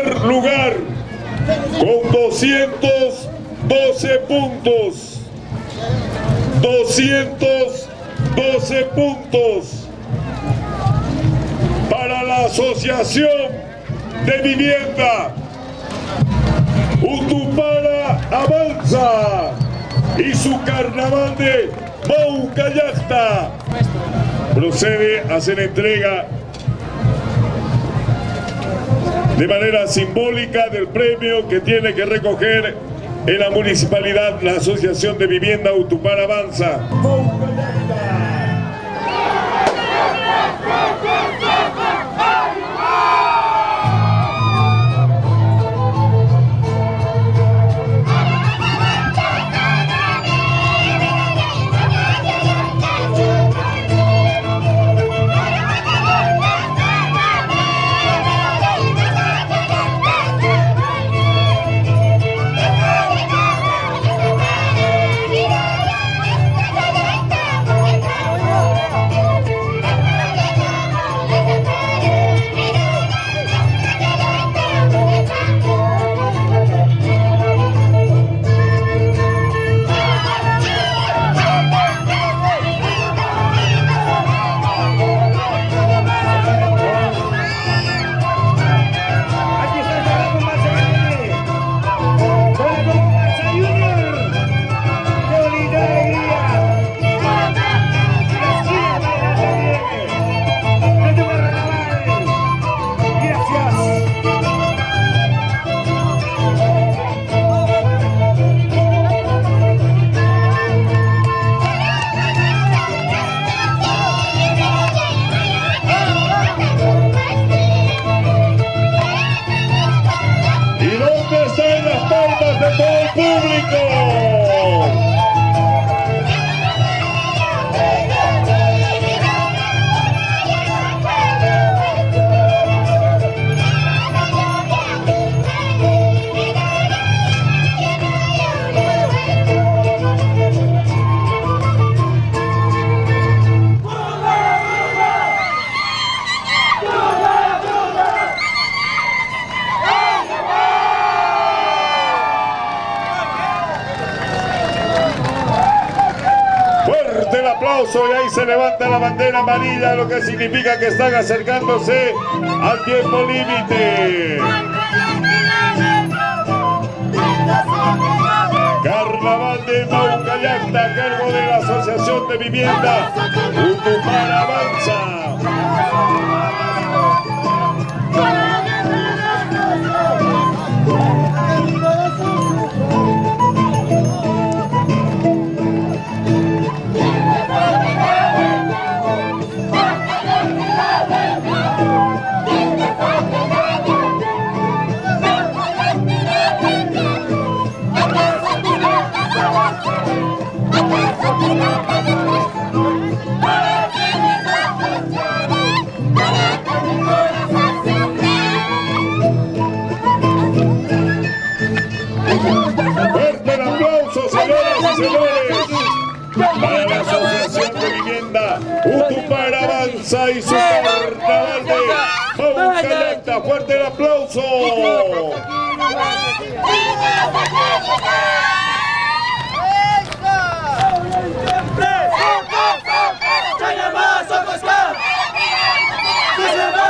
primer lugar con 212 puntos. 212 puntos para la Asociación de Vivienda Utupara Avanza y su carnaval de Maucallacta. Procede a hacer entrega de manera simbólica del premio que tiene que recoger en la municipalidad la Asociación de Vivienda Utupara Avanza. Y ahí se levanta la bandera amarilla, lo que significa que están acercándose al tiempo límite. Carnaval de Maucallacta a cargo de la Asociación de Vivienda Utupara Avanza. Fuerte el aplauso, señoras y señores, para la Asociación de Vivienda Utupara Avanza y su carnaval de Maucallacta. Fuerte el aplauso. ¡Chayama, Socosca!